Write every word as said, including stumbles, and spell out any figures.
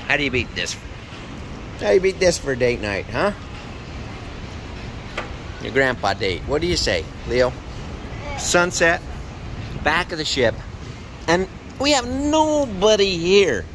How do you beat this? How do you beat this for a date night, huh? Your grandpa date. What do you say, Leo? Sunset, back of the ship, and we have nobody here.